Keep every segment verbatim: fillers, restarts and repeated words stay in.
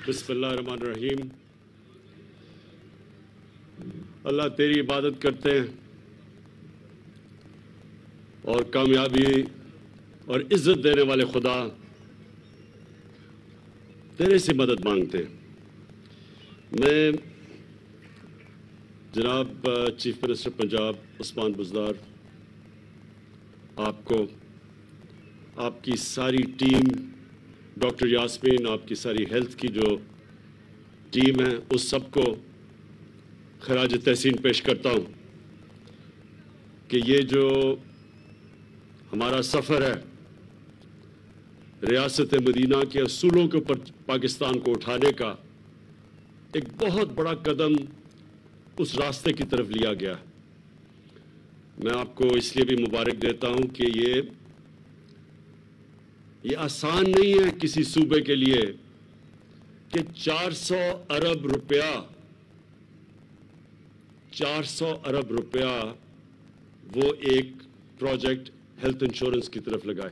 बिस्मिल्लाहिर्रहमानिर्रहीम। अल्लाह तेरी इबादत करते हैं और कामयाबी और इज़्ज़त देने वाले खुदा तेरे से मदद मांगते हैं। मैं जनाब चीफ मिनिस्टर पंजाब उस्मान बुज़दार, आपको, आपकी सारी टीम, डॉक्टर यास्मीन, आपकी सारी हेल्थ की जो टीम है, उस सब को खराज तहसीन पेश करता हूँ कि ये जो हमारा सफ़र है रियासत मदीना के असूलों के ऊपर पाकिस्तान को उठाने का, एक बहुत बड़ा कदम उस रास्ते की तरफ लिया गया। मैं आपको इसलिए भी मुबारक देता हूँ कि ये ये आसान नहीं है किसी सूबे के लिए कि चार सौ अरब रुपया चार सौ अरब रुपया वो एक प्रोजेक्ट हेल्थ इंश्योरेंस की तरफ लगाए।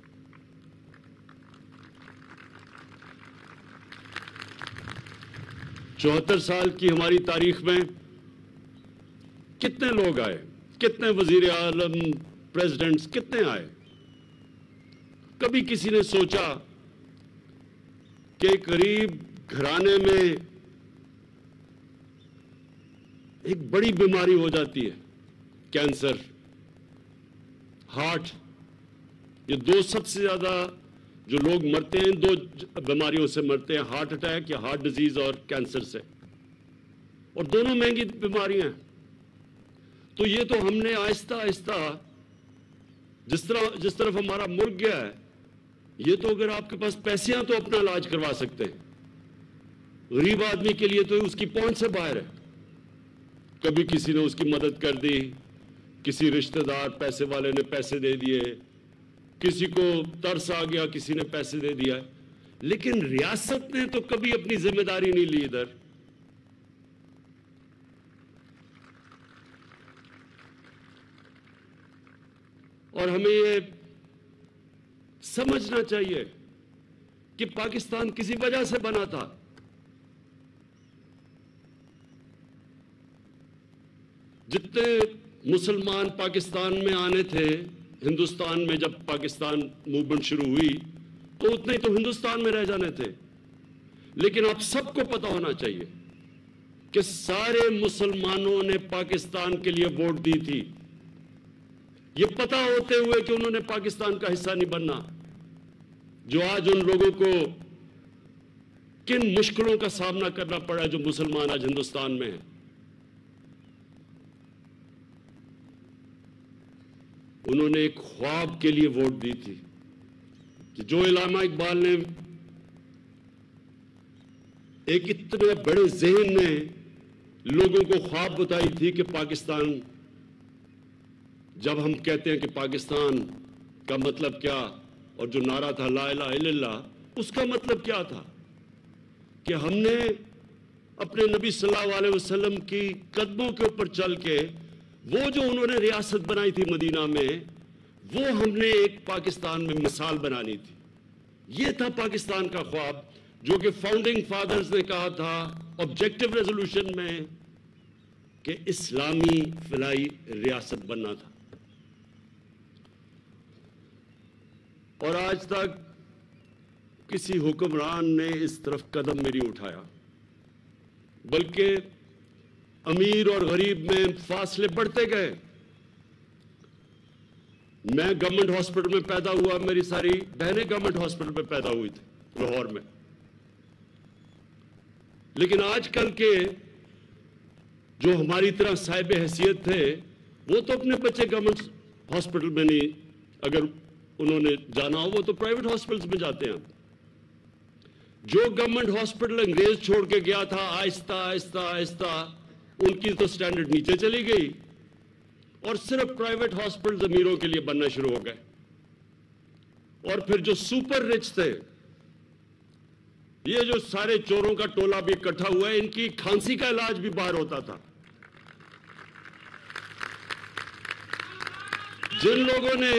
चौहत्तर साल की हमारी तारीख में कितने लोग आए, कितने वजीर आलम, प्रेसिडेंट्स कितने आए। कभी किसी ने सोचा कि गरीब घराने में एक बड़ी बीमारी हो जाती है, कैंसर, हार्ट, ये दो सबसे ज्यादा जो लोग मरते हैं, दो बीमारियों से मरते हैं, हार्ट अटैक या हार्ट डिजीज और कैंसर से, और दोनों महंगी बीमारियां हैं। तो ये तो हमने आहिस्ता आहिस्ता जिस तरह जिस तरफ हमारा मुल्क गया है, ये तो अगर आपके पास पैसे हैं तो अपना इलाज करवा सकते हैं, गरीब आदमी के लिए तो उसकी पहुंच से बाहर है। कभी किसी ने उसकी मदद कर दी, किसी रिश्तेदार पैसे वाले ने पैसे दे दिए, किसी को तरस आ गया, किसी ने पैसे दे दिया, लेकिन रियासत ने तो कभी अपनी जिम्मेदारी नहीं ली इधर। और हमें ये समझना चाहिए कि पाकिस्तान किसी वजह से बना था। जितने मुसलमान पाकिस्तान में आने थे, हिंदुस्तान में जब पाकिस्तान मूवमेंट शुरू हुई तो उतने तो हिंदुस्तान में रह जाने थे, लेकिन आप सबको पता होना चाहिए कि सारे मुसलमानों ने पाकिस्तान के लिए वोट दी थी, ये पता होते हुए कि उन्होंने पाकिस्तान का हिस्सा नहीं बनना। जो आज उन लोगों को किन मुश्किलों का सामना करना पड़ा, जो मुसलमान आज हिंदुस्तान में हैं, उन्होंने एक ख्वाब के लिए वोट दी थी कि जो इल्लामा इकबाल ने एक इतने बड़े ज़हन में लोगों को ख्वाब बताई थी कि पाकिस्तान, जब हम कहते हैं कि पाकिस्तान का मतलब क्या, और जो नारा था ला इलाहा इल्लल्लाह, उसका मतलब क्या था कि हमने अपने नबी सल्लल्लाहु अलैहि वसल्लम की कदमों के ऊपर चल के वो जो उन्होंने रियासत बनाई थी मदीना में, वो हमने एक पाकिस्तान में मिसाल बनानी थी। ये था पाकिस्तान का ख्वाब, जो कि फाउंडिंग फादर्स ने कहा था ऑब्जेक्टिव रेजोल्यूशन में कि इस्लामी फलाई रियासत बनना था। और आज तक किसी हुक्मरान ने इस तरफ कदम नहीं उठाया, बल्कि अमीर और गरीब में फासले बढ़ते गए। मैं गवर्नमेंट हॉस्पिटल में पैदा हुआ, मेरी सारी बहनें गवर्नमेंट हॉस्पिटल में पैदा हुई थी लाहौर में, लेकिन आजकल के जो हमारी तरह साहिब हैसियत थे, वो तो अपने बच्चे गवर्नमेंट हॉस्पिटल में नहीं, अगर उन्होंने जाना हो वो तो प्राइवेट हॉस्पिटल्स में जाते हैं। जो गवर्नमेंट हॉस्पिटल अंग्रेज छोड़ के गया था, आहिस्ता आहिस्ता आहिस्ता उनकी तो स्टैंडर्ड नीचे चली गई और सिर्फ प्राइवेट हॉस्पिटल अमीरों के लिए बनना शुरू हो गए। और फिर जो सुपर रिच थे, ये जो सारे चोरों का टोला भी इकट्ठा हुआ है, इनकी खांसी का इलाज भी बाहर होता था। जिन लोगों ने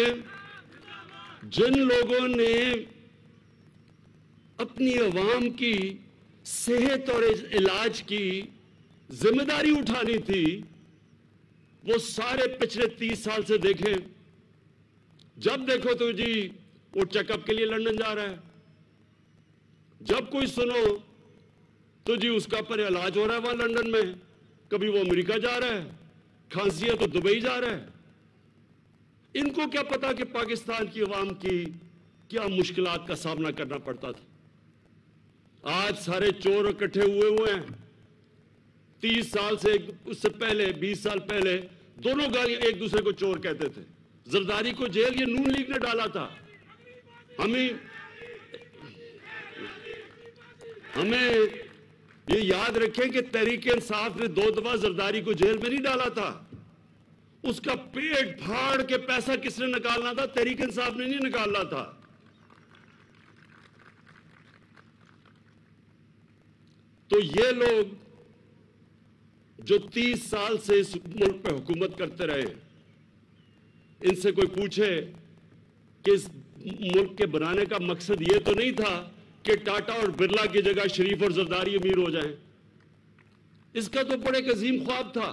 जिन लोगों ने अपनी अवाम की صحت اور علاج کی ذمہ داری اٹھانی تھی، وہ سارے پچھلے تیس سال سے دیکھیں، جب دیکھو تو جی وہ چیک اپ کے لیے لندن جا رہا ہے، جب کوئی سنو تو جی اس کا پر علاج ہو رہا ہے وہاں لندن میں، کبھی وہ امریکہ جا رہا ہے، کھانسی ہے تو دبئی جا رہا ہے۔ ان کو کیا پتا کہ پاکستان کی عوام کی کیا مشکلات کا سامنا کرنا پڑتا تھا۔ آج سارے چور اکٹھے ہوئے ہوئے ہیں، تیس سال سے اس سے پہلے بیس سال پہلے دونوں گالیاں ایک دوسرے کو چور کہتے تھے۔ زرداری کو جیل یہ نون لیگ نے ڈالا تھا۔ ہمیں ہمیں یہ یاد رکھیں کہ تحریک انصاف نے دو دفعہ زرداری کو جیل میں نہیں ڈالا تھا۔ اس کا پیٹ پھاڑ کے پیسہ کس نے نکالنا تھا؟ تحریک انصاف نے نہیں نکالنا تھا۔ تو یہ لوگ جو تیس سال سے اس ملک پہ حکومت کرتے رہے، ان سے کوئی پوچھے کہ اس ملک کے بنانے کا مقصد یہ تو نہیں تھا کہ ٹاٹا اور برلا کی جگہ شریف اور زرداری امیر ہو جائیں۔ اس کا تو بڑے عظیم خواب تھا،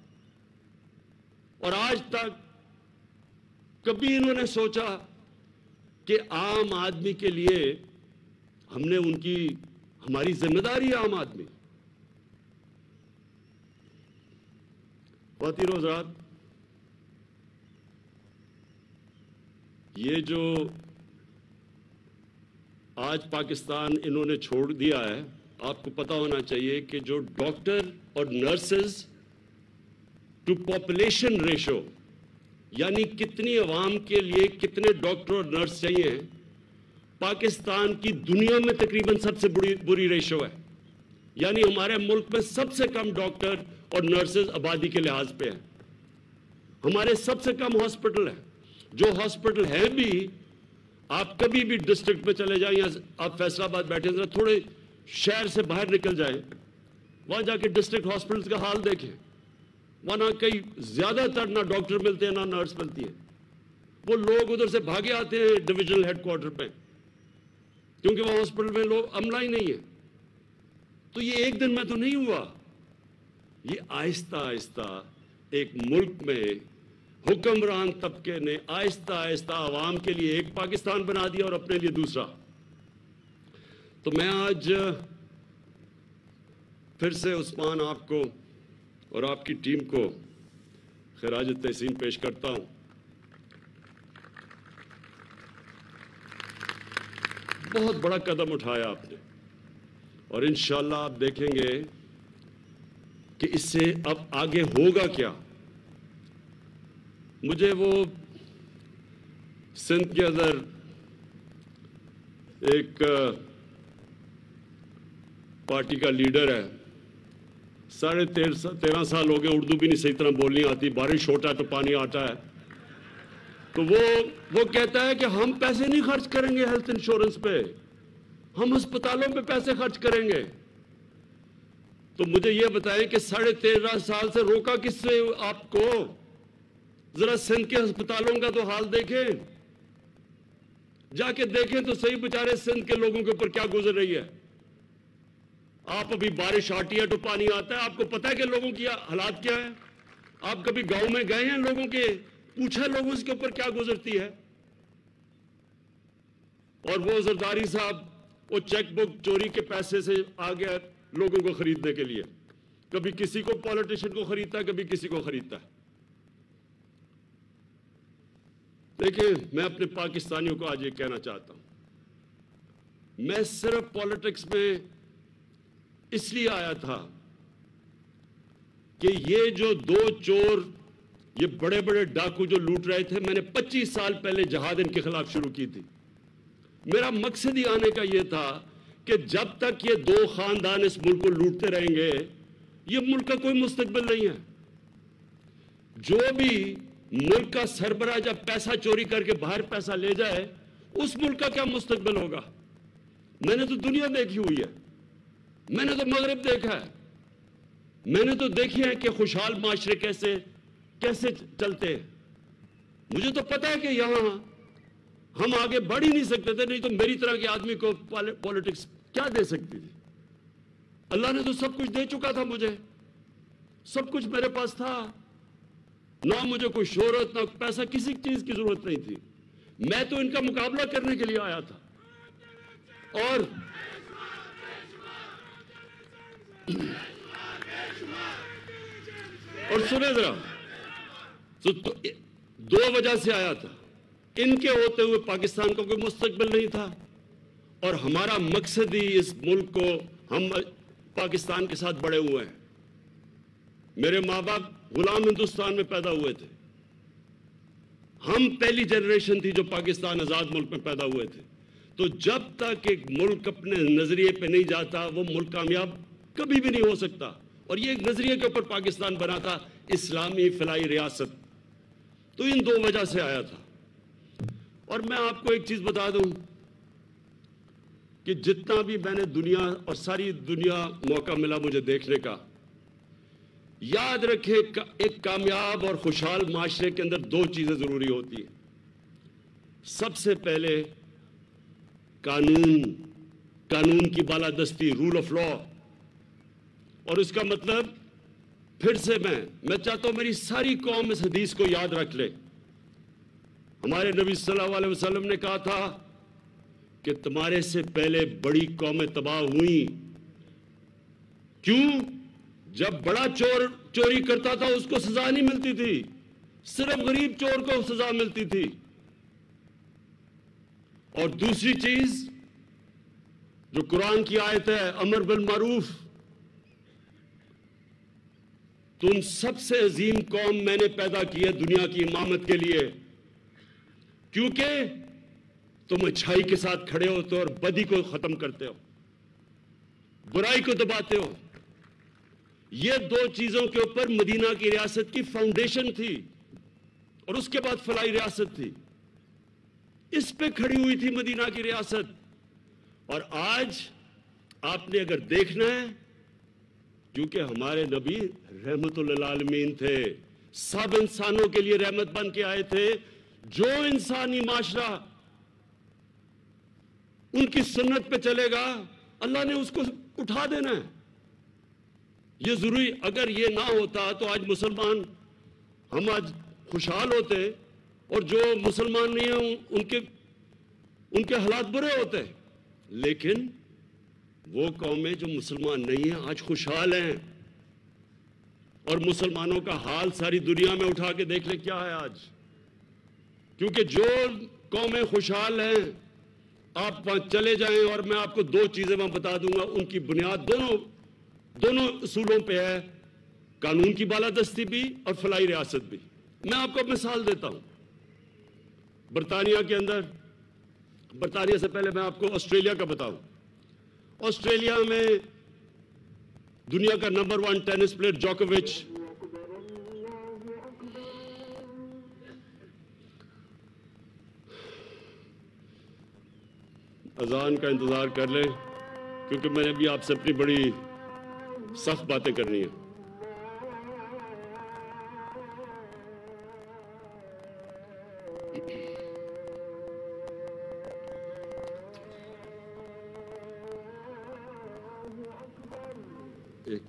اور آج تک کبھی انہوں نے سوچا کہ عام آدمی کے لیے ہم نے ان کی ہماری ذمہ داری ہے عام آدمی۔ خواتین و حضرات، یہ جو آج پاکستان انہوں نے چھوڑ دیا ہے، آپ کو پتا ہونا چاہیے کہ جو ڈاکٹر اور نرسز ٹو پاپولیشن ریشو، یعنی کتنی عوام کے لیے کتنے ڈاکٹر اور نرس چاہیے، پاکستان کی دنیا میں تقریباً سب سے بڑی بری ریشو ہے۔ یعنی ہمارے ملک میں سب سے کم ڈاکٹر اور نرسز آبادی کے لحاظ پہ ہیں، ہمارے سب سے کم ہاسپٹل ہیں۔ جو ہاسپٹل ہیں بھی، آپ کبھی بھی ڈسٹرکٹ میں چلے جائیں، یا آپ فیصل آباد بیٹھے ذرا تھوڑے شہر سے باہر نکل جائیں، وہاں جا کے ڈسٹرکٹ ہاسپٹلز کا حال دیکھیں، وہاں نہ کئی زیادہ تر نہ ڈاکٹر ملتے ہیں نہ نرس ملتی ہے۔ وہ لوگ ادھر سے بھاگے آتے ہیں ڈویژنل ہیڈ کوارٹر پہ، کیونکہ وہ ہاسپٹل میں لوگ عملہ ہی نہیں ہے۔ تو یہ ایک دن میں تو نہیں ہوا، یہ آہستہ آہستہ ایک ملک میں حکمران طبقے نے آہستہ آہستہ عوام کے لیے ایک پاکستان بنا دیا اور اپنے لیے دوسرا۔ تو میں آج پھر سے عثمان آپ کو اور آپ کی ٹیم کو خراج تحسین پیش کرتا ہوں۔ بہت بڑا قدم اٹھایا آپ نے، اور انشاءاللہ آپ دیکھیں گے کہ اس سے اب آگے ہوگا کیا۔ مجھے وہ سندھ کے اندر ایک پارٹی کا لیڈر ہے، ساڑھے تیرہ سال ہو گئے، اردو بھی نہیں صحیح طرح بولنی آتی، بارش ہوتا ہے تو پانی آتا ہے، تو وہ وہ کہتا ہے کہ ہم پیسے نہیں خرچ کریں گے ہیلتھ انشورنس پہ، ہم ہسپتالوں پہ پیسے خرچ کریں گے۔ تو مجھے یہ بتائیں کہ ساڑھے تیرہ سال سے روکا کس سے آپ کو؟ ذرا سندھ کے ہسپتالوں کا تو حال دیکھیں، جا کے دیکھیں تو صحیح بیچارے سندھ کے لوگوں کے اوپر کیا گزر رہی ہے۔ آپ ابھی بارش آتی ہے تو پانی آتا ہے، آپ کو پتا ہے کہ لوگوں کی حالات کیا ہے؟ آپ کبھی گاؤں میں گئے ہیں لوگوں کے، پوچھا لوگوں اس کے اوپر کیا گزرتی ہے؟ اور وہ زرداری صاحب وہ چیک بک چوری کے پیسے سے آ گیا لوگوں کو خریدنے کے لیے، کبھی کسی کو پولیٹیشن کو خریدتا ہے، کبھی کسی کو خریدتا ہے۔ دیکھیں، میں اپنے پاکستانیوں کو آج یہ کہنا چاہتا ہوں، میں صرف پولیٹکس میں اس لیے آیا تھا کہ یہ جو دو چور، یہ بڑے بڑے ڈاکو جو لوٹ رہے تھے، میں نے پچیس سال پہلے جہاد ان کے خلاف شروع کی تھی۔ میرا مقصد ہی آنے کا یہ تھا کہ جب تک یہ دو خاندان اس ملک کو لوٹتے رہیں گے، یہ ملک کا کوئی مستقبل نہیں ہے۔ جو بھی ملک کا سربراہ جب پیسہ چوری کر کے باہر پیسہ لے جائے، اس ملک کا کیا مستقبل ہوگا؟ میں نے تو دنیا دیکھی ہوئی ہے، میں نے تو مغرب دیکھا ہے، میں نے تو دیکھی ہے کہ خوشحال معاشرے کیسے کیسے چلتے ہیں۔ مجھے تو پتا ہے کہ یہاں ہم آگے بڑھ ہی نہیں سکتے تھے، نہیں تو میری طرح کے آدمی کو پولیٹکس کیا دے سکتی تھی۔ اللہ نے تو سب کچھ دے چکا تھا مجھے، سب کچھ میرے پاس تھا، نہ مجھے کوئی شہرت نہ پیسہ، کسی چیز کی ضرورت نہیں تھی، میں تو ان کا مقابلہ کرنے کے لیے آیا تھا۔ اور اور سنیں ذرا، تو دو وجہ سے آیا تھا، ان کے ہوتے ہوئے پاکستان کا کوئی مستقبل نہیں تھا، اور ہمارا مقصد ہی اس ملک کو، ہم پاکستان کے ساتھ بڑے ہوئے ہیں، میرے ماں باپ غلام ہندوستان میں پیدا ہوئے تھے، ہم پہلی جنریشن تھی جو پاکستان آزاد ملک میں پیدا ہوئے تھے، تو جب تک ایک ملک اپنے نظریے پہ نہیں جاتا وہ ملک کامیاب کبھی بھی نہیں ہو سکتا، اور یہ ایک نظریے کے اوپر پاکستان بنا تھا، اسلامی فلاحی ریاست، تو ان دو وجہ سے آیا تھا۔ اور میں آپ کو ایک چیز بتا دوں کہ جتنا بھی میں نے دنیا اور ساری دنیا موقع ملا مجھے دیکھنے کا، یاد رکھے ایک کامیاب اور خوشحال معاشرے کے اندر دو چیزیں ضروری ہوتی ہیں، سب سے پہلے قانون، قانون کی بالادستی، رول آف لا، اور اس کا مطلب پھر سے میں میں چاہتا ہوں میری ساری قوم اس حدیث کو یاد رکھ لے، ہمارے نبی صلی اللہ علیہ وسلم نے کہا تھا کہ تمہارے سے پہلے بڑی قومیں تباہ ہوئیں، کیوں؟ جب بڑا چور چوری کرتا تھا اس کو سزا نہیں ملتی تھی، صرف غریب چور کو سزا ملتی تھی۔ اور دوسری چیز جو قرآن کی آیت ہے، امر بالمعروف، تم سب سے عظیم قوم میں نے پیدا کی ہے دنیا کی امامت کے لیے، کیونکہ تم اچھائی کے ساتھ کھڑے ہوتے ہو اور بدی کو ختم کرتے ہو، برائی کو دباتے ہو۔ یہ دو چیزوں کے اوپر مدینہ کی ریاست کی فاؤنڈیشن تھی، اور اس کے بعد فلاحی ریاست تھی، اس پہ کھڑی ہوئی تھی مدینہ کی ریاست۔ اور آج آپ نے اگر دیکھنا ہے، کیونکہ ہمارے نبی رحمت للعالمین تھے، سب انسانوں کے لیے رحمت بن کے آئے تھے، جو انسانی معاشرہ ان کی سنت پہ چلے گا اللہ نے اس کو اٹھا دینا ہے۔ یہ ضروری، اگر یہ نہ ہوتا تو آج مسلمان، ہم آج خوشحال ہوتے، اور جو مسلمان نہیں ہیں ان کے ان کے حالات برے ہوتے، لیکن وہ قومیں جو مسلمان نہیں ہیں آج خوشحال ہیں، اور مسلمانوں کا حال ساری دنیا میں اٹھا کے دیکھ لیں کیا ہے آج، کیونکہ جو قومیں خوشحال ہیں، آپ وہاں چلے جائیں اور میں آپ کو دو چیزیں میں بتا دوں گا، ان کی بنیاد دونوں دونوں اصولوں پہ ہے، قانون کی بالادستی بھی اور فلاحی ریاست بھی۔ میں آپ کو مثال دیتا ہوں، برطانیہ کے اندر، برطانیہ سے پہلے میں آپ کو آسٹریلیا کا بتاؤں، آسٹریلیا میں دنیا کا نمبر ون ٹینس پلیئر جوکووچ اذان کا انتظار کر لیں، کیونکہ میں نے بھی آپ سے اپنی بڑی سخت باتیں کرنی ہیں۔ ایک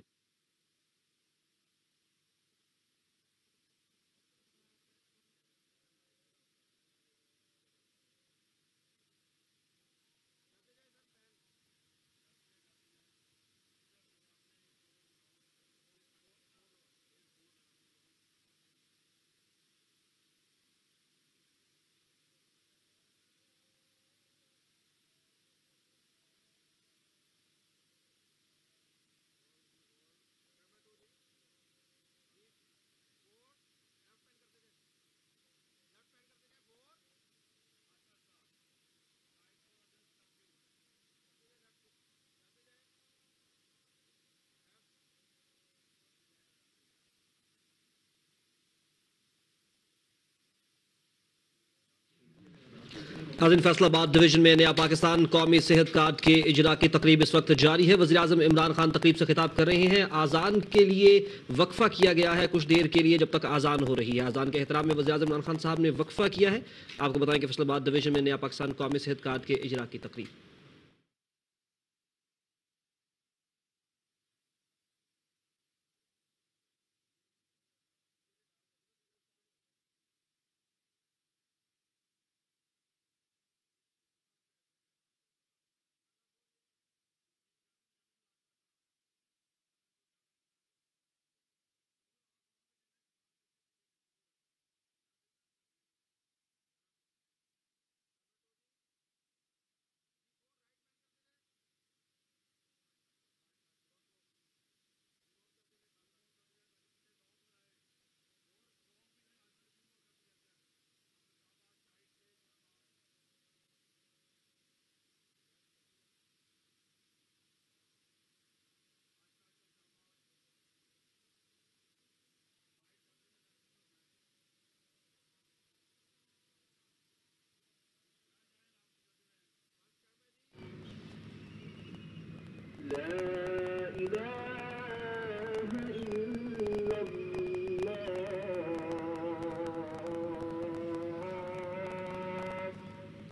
ناظرین، فیصل آباد ڈویژن میں نیا پاکستان قومی صحت کارڈ کے اجرا کی تقریب اس وقت جاری ہے۔ وزیراعظم عمران خان تقریب سے خطاب کر رہے ہیں۔ آذان کے لیے وقفہ کیا گیا ہے کچھ دیر کے لیے جب تک آذان ہو رہی ہے۔ آذان کے احترام میں وزیراعظم عمران خان صاحب نے وقفہ کیا ہے۔ آپ کو بتائیں کہ فیصل آباد ڈویژن میں نیا پاکستان قومی صحت کارڈ کے اجرا کی تقریب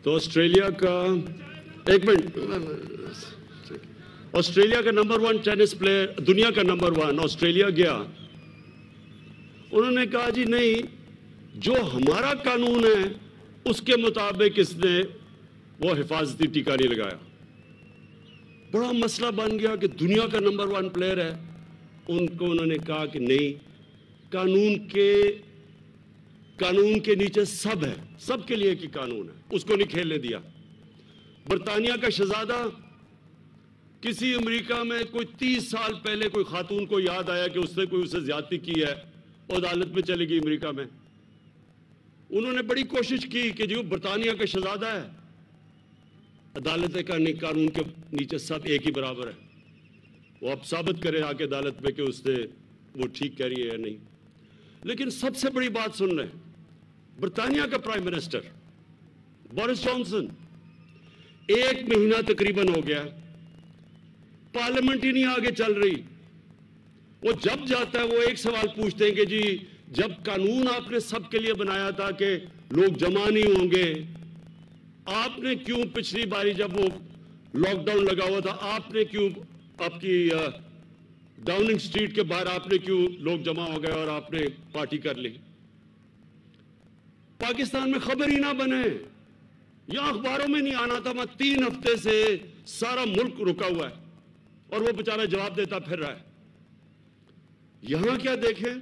तो ऑस्ट्रेलिया का एक मिनट ऑस्ट्रेलिया का नंबर वन टेनिस प्लेयर, दुनिया का नंबर वन ऑस्ट्रेलिया गया, उन्होंने कहा जी नहीं, जो हमारा कानून है उसके मुताबिक इसने वो हिफाजती टीका नहीं लगाया। बड़ा मसला बन गया कि दुनिया का नंबर वन प्लेयर है, उनको उन्होंने कहा कि नहीं, कानून के कानून के नीचे सब है, सबके लिए की कानून है, उसको नहीं खेलने दिया। बरतानिया का शहजादा, किसी अमेरिका में कोई तीस साल पहले कोई खातून को याद आया कि उसने कोई उससे ज्यादती की है, वो अदालत में चली गई अमेरिका में। उन्होंने बड़ी कोशिश की कि जो बरतानिया का शहजादा है, अदालत का नहीं, कानून के नीचे सब एक ही बराबर है, वो अब साबित करे आके अदालत में कि उसने वो ठीक कह रही है या नहीं। लेकिन सबसे बड़ी बात सुन रहे, बरतानिया का प्राइम मिनिस्टर बोरिस जॉनसन, एक महीना तकरीबन हो गया, पार्लियामेंट ही नहीं आगे चल रही। वो जब जाता है वो एक सवाल पूछते हैं कि जी जब कानून आपने सबके लिए बनाया था कि लोग जमा नहीं होंगे, आपने क्यों पिछली बारी जब वो लॉकडाउन लगा हुआ था, आपने क्यों आपकी डाउनिंग स्ट्रीट के बाहर आपने क्यों लोग जमा हो गए और आपने पार्टी कर ली? पाकिस्तान में खबर ही ना बने, यहां अखबारों में नहीं आना था। मैं तीन हफ्ते से सारा मुल्क रुका हुआ है और वो बेचारा जवाब देता फिर रहा है। यहां क्या देखें,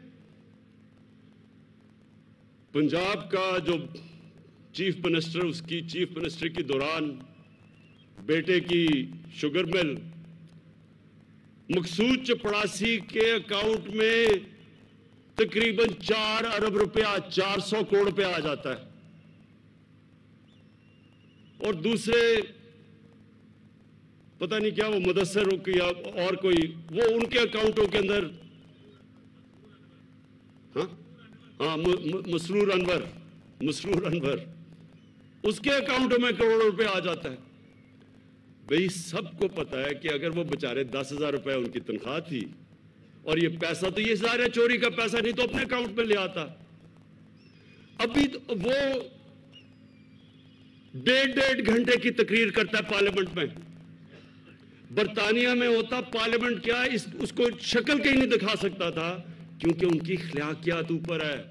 पंजाब का जो चीफ मिनिस्टर, उसकी चीफ मिनिस्टर के दौरान बेटे की शुगर मिल, मकसूद चपड़ासी के अकाउंट में तकरीबन चार अरब रुपया, चार सौ करोड़ रुपया आ जाता है, और दूसरे पता नहीं क्या वो मुदस्सर या और कोई, वो उनके अकाउंटों के अंदर, हाँ हाँ मसरूर अनवर, मसरूर अनवर, उसके अकाउंटों में करोड़ों रुपए आ जाता है। भाई सबको पता है कि अगर वो बेचारे दस हजार रुपए उनकी तनख्वाह थी और ये पैसा तो ये सारे चोरी का पैसा, नहीं तो अपने अकाउंट में ले आता। अभी तो वो डेढ़ डेढ़ घंटे की तकरीर करता है पार्लियामेंट में। बरतानिया में होता पार्लियामेंट क्या इस उसको शक्ल कहीं नहीं दिखा सकता था, क्योंकि उनकी अखलाकियात ऊपर है।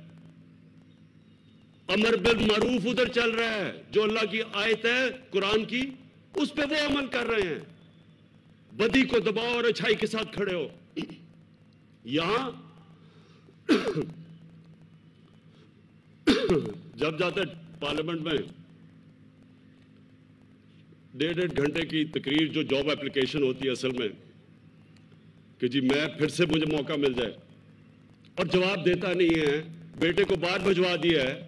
अमर बिल मारूफ उधर चल रहा है, जो अल्लाह की आयत है कुरान की, उस पे वो अमल कर रहे हैं। बदी को दबाओ और अच्छाई के साथ खड़े हो। यहां जब जाते पार्लियामेंट में डेढ़ डेढ़ घंटे की तकरीर, जो जॉब एप्लीकेशन होती है असल में, कि जी मैं फिर से मुझे मौका मिल जाए, और जवाब देता नहीं है, बेटे को बाहर भिजवा दिया है।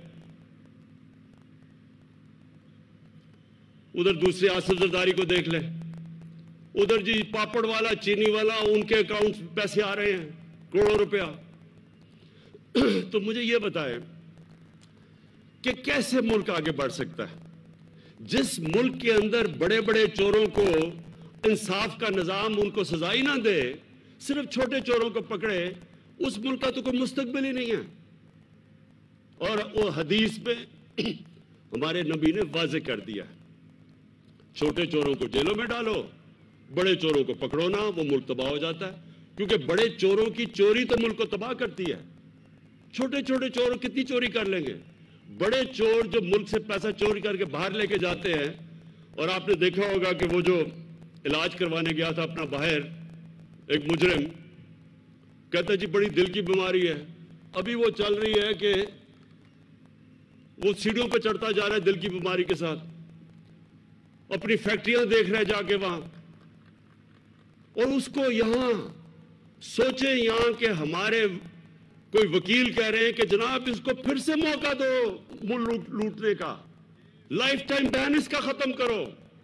उधर दूसरे आसिफ जरदारी को देख ले, उधर जी पापड़ वाला, चीनी वाला, उनके अकाउंट पैसे आ रहे हैं करोड़ों रुपया। तो मुझे ये बताएं कि कैसे मुल्क आगे बढ़ सकता है? जिस मुल्क के अंदर बड़े बड़े चोरों को इंसाफ का निजाम उनको सजा ही ना दे, सिर्फ छोटे चोरों को पकड़े, उस मुल्क का तो कोई मुस्तकबिल ही नहीं है। और वो हदीस में हमारे नबी ने वाज़े कर दिया है, छोटे चोरों को जेलों में डालो, बड़े चोरों को पकड़ो ना, वो मुल्क तबाह हो जाता है। क्योंकि बड़े चोरों की चोरी तो मुल्क को तबाह करती है, छोटे छोटे चोर कितनी चोरी कर लेंगे। बड़े चोर जो मुल्क से पैसा चोरी करके बाहर लेके जाते हैं, और आपने देखा होगा कि वो जो इलाज करवाने गया था अपना बाहर, एक मुजरिम कहता जी बड़ी दिल की बीमारी है, अभी वो चल रही है कि वो सीढ़ियों पे चढ़ता जा रहा है दिल की बीमारी के साथ, अपनी फैक्ट्रियां देख रहे हैं जाके वहां, और उसको यहां सोचे यहां के हमारे कोई वकील कह रहे हैं कि जनाब इसको फिर से मौका दो मुल्क लूटने का, लाइफ टाइम बैन इसका खत्म करो।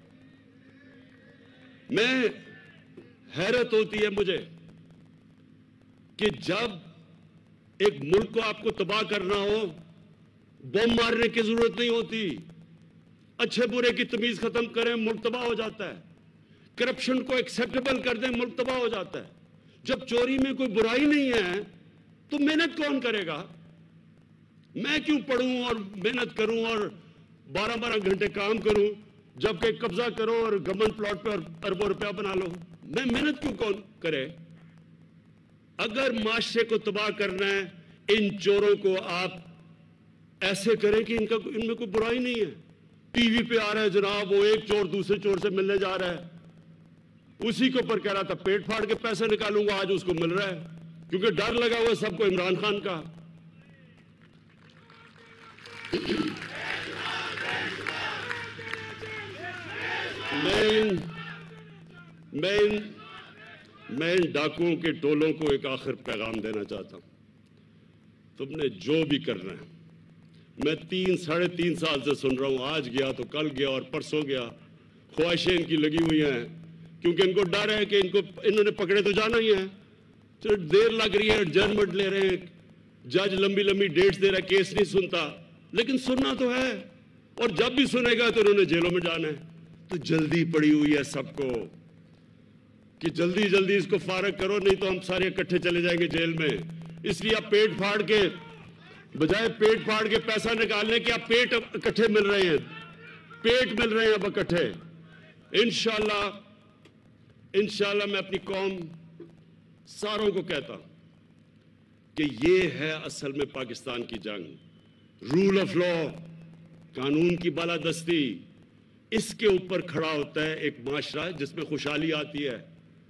मैं हैरत होती है मुझे कि जब एक मुल्क को आपको तबाह करना हो, बम मारने की जरूरत नहीं होती, अच्छे बुरे की तमीज खत्म करें, मुल्क तबाह हो जाता है। करप्शन को एक्सेप्टेबल कर दें, मुल्क तबाह हो जाता है। जब चोरी में कोई बुराई नहीं है तो मेहनत कौन करेगा? मैं क्यों पढ़ूं और मेहनत करूं और बारह बारह घंटे काम करूं, जबकि कब्जा करो और गवर्नमेंट प्लॉट पर अरबों रुपया बना लो। मैं मेहनत क्यों कौन करे? अगर माशरे को तबाह करना है, इन चोरों को आप ऐसे करें कि इनका इनमें कोई बुराई नहीं है। टीवी पे आ रहा है जनाब, वो एक चोर दूसरे चोर से मिलने जा रहा है, उसी के ऊपर कह रहा था पेट फाड़ के पैसे निकालूंगा, आज उसको मिल रहा है, क्योंकि डर लगा हुआ सबको इमरान खान का। मैं मैं मैं इन डाकुओं के टोलों को एक आखिर पैगाम देना चाहता हूं। तुमने जो भी करना है, मैं तीन साढ़े तीन साल से सुन रहा हूं, आज गया तो कल गया और परसों गया, ख्वाहिशें इनकी लगी हुई हैं, क्योंकि इनको डर है कि इनको इन्होंने पकड़े तो जाना ही है। तो देर लग रही है, एडजर्नमेंट ले रहे हैं, जज लंबी लंबी डेट्स दे रहा है, केस नहीं सुनता, लेकिन सुनना तो है, और जब भी सुनेगा तो इन्होंने जेलों में जाना है। तो जल्दी पड़ी हुई है सबको कि जल्दी जल्दी इसको फारग करो, नहीं तो हम सारे इकट्ठे चले जाएंगे जेल में। इसलिए आप पेट फाड़ के, बजाय पेट फाड़ के पैसा निकालने के, आप पेट इकट्ठे मिल रहे हैं, पेट मिल रहे हैं अब इकट्ठे। इंशाल्लाह इंशाल्लाह मैं अपनी कौम सारों को कहता हूं कि ये है असल में पाकिस्तान की जंग। रूल ऑफ लॉ, कानून की बालादस्ती, इसके ऊपर खड़ा होता है एक माशरा जिसमें खुशहाली आती है।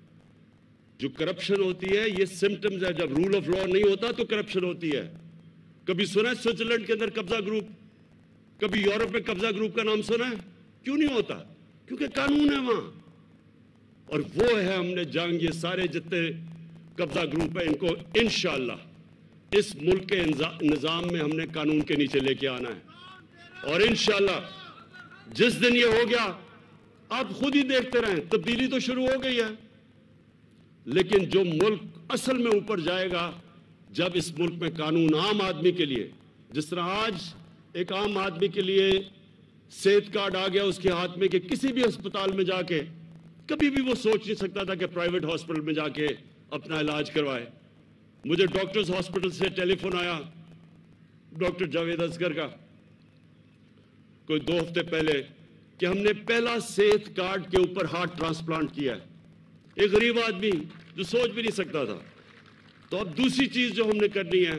जो करप्शन होती है, ये सिम्टम्स है। जब रूल ऑफ लॉ नहीं होता तो करप्शन होती है। कभी सुना है स्विट्जरलैंड के अंदर कब्जा ग्रुप? कभी यूरोप में कब्जा ग्रुप का नाम सुना है? क्यों नहीं होता? क्योंकि कानून है वहां, और वो है हमने जंग। ये सारे जितने कब्जा ग्रुप है, इनको इंशाअल्लाह इस मुल्क के निजाम में हमने कानून के नीचे लेके आना है। और इंशाअल्लाह जिस दिन ये हो गया, आप खुद ही देखते रहें, तब्दीली तो शुरू हो गई है, लेकिन जो मुल्क असल में ऊपर जाएगा, जब इस मुल्क में कानून आम आदमी के लिए, जिस तरह आज एक आम आदमी के लिए सेहत कार्ड आ गया उसके हाथ में कि किसी भी अस्पताल में जाके, कभी भी वो सोच नहीं सकता था कि प्राइवेट हॉस्पिटल में जाके अपना इलाज करवाए। मुझे डॉक्टर्स हॉस्पिटल से टेलीफोन आया, डॉक्टर जावेद असगर का, कोई दो हफ्ते पहले, कि हमने पहला सेहत कार्ड के ऊपर हार्ट ट्रांसप्लांट किया है। एक गरीब आदमी जो सोच भी नहीं सकता था। तो अब दूसरी चीज जो हमने करनी है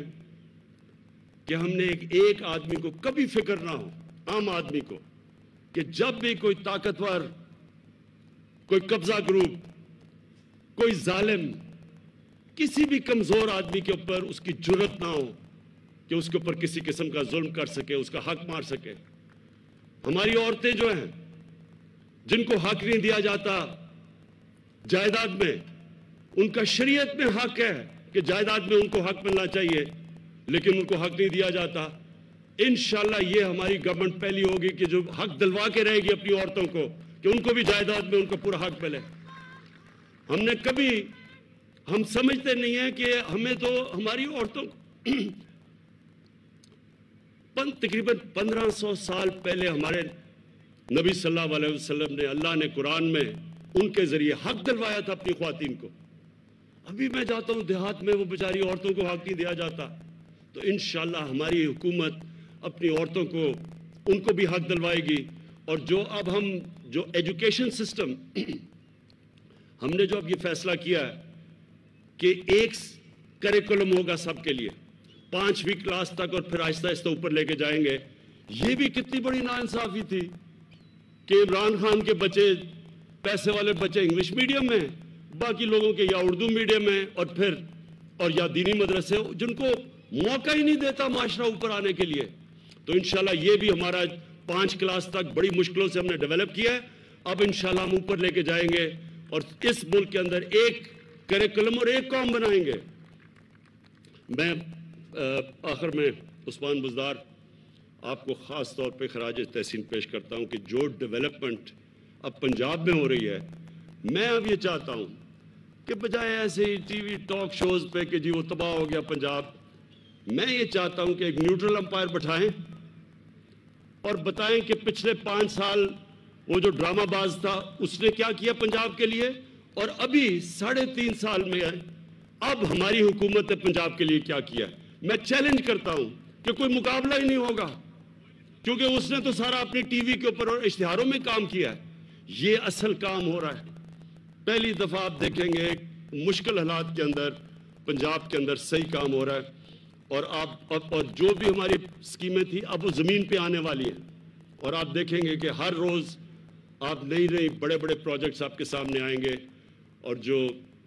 कि हमने एक, एक आदमी को कभी फिक्र ना हो, आम आदमी को, कि जब भी कोई ताकतवर, कोई कब्जा ग्रुप, कोई जालिम किसी भी कमजोर आदमी के ऊपर उसकी जुर्रत ना हो कि उसके ऊपर किसी किस्म का जुल्म कर सके, उसका हक मार सके। हमारी औरतें जो हैं, जिनको हक नहीं दिया जाता जायदाद में, उनका शरीयत में हक है कि जायदाद में उनको हक मिलना चाहिए, लेकिन उनको हक नहीं दिया जाता। इंशाल्लाह ये हमारी गवर्नमेंट पहली होगी कि जो हक दिलवा के रहेगी अपनी औरतों को कि उनको भी जायदाद में उनको पूरा हक मिले। हमने कभी, हम समझते नहीं है कि हमें तो हमारी औरतों को तकरीबन पंद्रह सौ साल पहले हमारे नबी सल्लल्लाहु अलैहि वसल्लम ने, अल्लाह ने कुरान में उनके जरिए हक दिलवाया था अपनी ख्वातीन को। अभी मैं जाता हूँ देहात में, वो बेचारी औरतों को हक नहीं दिया जाता। तो इंशाल्लाह हमारी हुकूमत अपनी औरतों को, उनको भी हक दिलवाएगी। और जो अब हम जो एजुकेशन सिस्टम, हमने जो अब ये फैसला किया है कि एक करिकुलम होगा सबके लिए, पांचवी क्लास तक, और फिर आहिस्ता आहिस्ता ऊपर लेके जाएंगे। ये भी कितनी बड़ी नाइंसाफी थी कि इमरान खान के बच्चे, पैसे वाले बच्चे इंग्लिश मीडियम में, बाकी लोगों के या उर्दू मीडियम में, और फिर और या दीनी मदरसे, जिनको मौका ही नहीं देता माशरा ऊपर आने के लिए। तो इंशाल्लाह ये भी हमारा पांच क्लास तक बड़ी मुश्किलों से हमने डेवलप किया है। अब इंशाल्लाह हम ऊपर लेके जाएंगे और इस मुल्क के अंदर एक करिकुलम और एक कौम बनाएंगे। मैं आखिर में उस्मान बुज़दार आपको ख़ास तौर पे खराज तहसीन पेश करता हूँ कि जो डेवलपमेंट अब पंजाब में हो रही है, मैं अब ये चाहता हूँ कि बजाय ऐसे ही टीवी टॉक शोज़ पे कि जी वो तबाह हो गया पंजाब, मैं ये चाहता हूँ कि एक न्यूट्रल अंपायर बैठाएं और बताएं कि पिछले पाँच साल वो जो ड्रामाबाज था उसने क्या किया पंजाब के लिए, और अभी साढ़े तीन साल में अब हमारी हुकूमत ने पंजाब के लिए क्या किया है। मैं चैलेंज करता हूं कि कोई मुकाबला ही नहीं होगा, کیونکہ اس نے تو سارا اپنے ٹی وی کے اوپر اور اشتہاروں میں کام کیا ہے. یہ اصل کام ہو رہا ہے. پہلی دفعہ آپ دیکھیں گے مشکل حالات کے اندر پنجاب کے اندر صحیح کام ہو رہا ہے. اور آپ اور جو بھی ہماری اسکیمیں تھیں اب وہ زمین پہ آنے والی ہیں. اور آپ دیکھیں گے کہ ہر روز آپ نئی نئی بڑے بڑے پروجیکٹس آپ کے سامنے آئیں گے. اور جو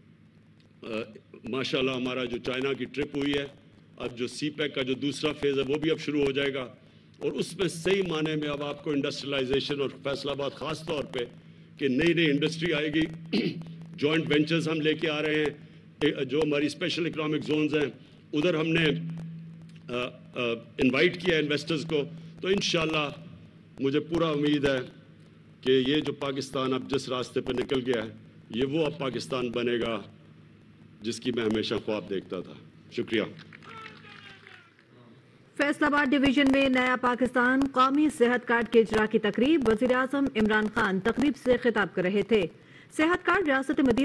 ماشاء اللہ ہمارا جو چائنا کی ٹرپ ہوئی ہے, اب جو سی پیک کا جو دوسرا فیز ہے وہ بھی اب شروع ہو جائے گا. اور اس میں صحیح معنی میں اب آپ کو انڈسٹریلائزیشن اور فیصل آباد خاص طور پہ کہ نئی نئی انڈسٹری آئے گی. جوائنٹ وینچرز ہم لے کے آ رہے ہیں. جو ہماری اسپیشل اکنامک زونز ہیں ادھر ہم نے انوائٹ کیا انویسٹرز کو. تو انشاءاللہ مجھے پورا امید ہے کہ یہ جو پاکستان اب جس راستے پہ نکل گیا ہے یہ وہ اب پاکستان بنے گا جس کی میں ہمیشہ خواب دیکھتا تھا. شکریہ. فیصل آباد ڈویژن میں نیا پاکستان قومی صحت کارڈ کے اجرا کی تقریب. وزیر اعظم عمران خان تقریب سے خطاب کر رہے تھے. صحت کارڈ ریاست مدینہ